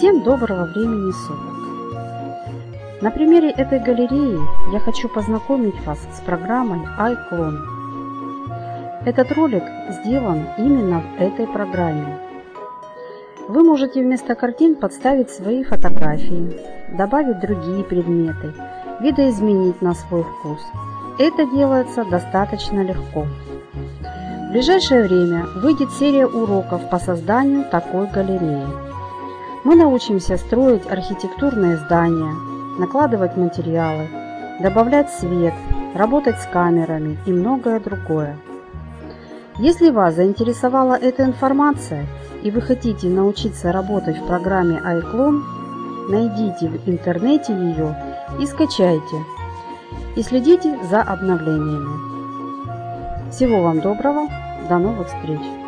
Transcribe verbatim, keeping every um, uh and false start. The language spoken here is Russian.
Всем доброго времени суток! На примере этой галереи я хочу познакомить вас с программой iClone. Этот ролик сделан именно в этой программе. Вы можете вместо картин подставить свои фотографии, добавить другие предметы, видоизменить на свой вкус. Это делается достаточно легко. В ближайшее время выйдет серия уроков по созданию такой галереи. Мы научимся строить архитектурные здания, накладывать материалы, добавлять свет, работать с камерами и многое другое. Если вас заинтересовала эта информация и вы хотите научиться работать в программе iClone, найдите в интернете ее и скачайте, и следите за обновлениями. Всего вам доброго, до новых встреч!